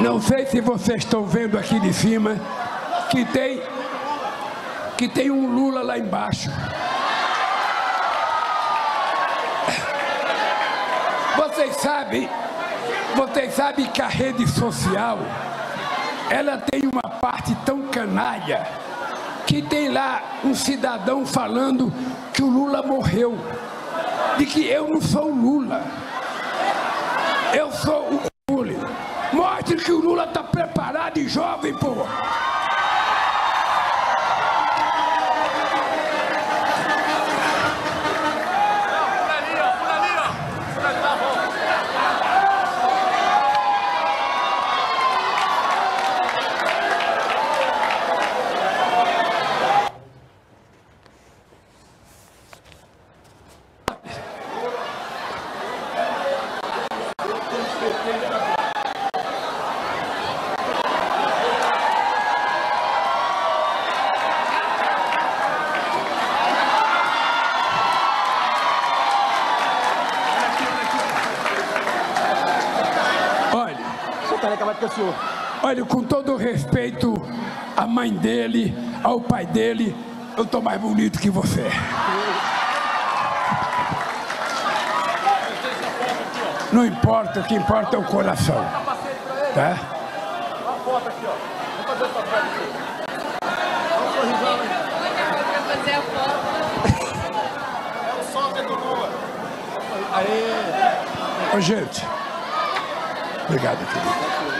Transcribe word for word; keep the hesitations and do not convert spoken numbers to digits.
Não sei se vocês estão vendo aqui de cima que tem, que tem um Lula lá embaixo. Vocês sabem, vocês sabem que a rede social, ela tem uma parte tão canalha que tem lá um cidadão falando que o Lula morreu, de que eu não sou o Lula, eu sou o Lula. Mostre que o Lula está preparado e jovem, pô. Olha, com todo o respeito à mãe dele, ao pai dele, eu tô mais bonito que você. Não importa, o que importa é o coração. Tá? Uma foto aqui, ó. Vamos fazer essa foto aqui. Vamos sorrisão, hein? Quer fazer a foto? É o sósia do Lula. Aê! Ô, gente. Obrigado, querido.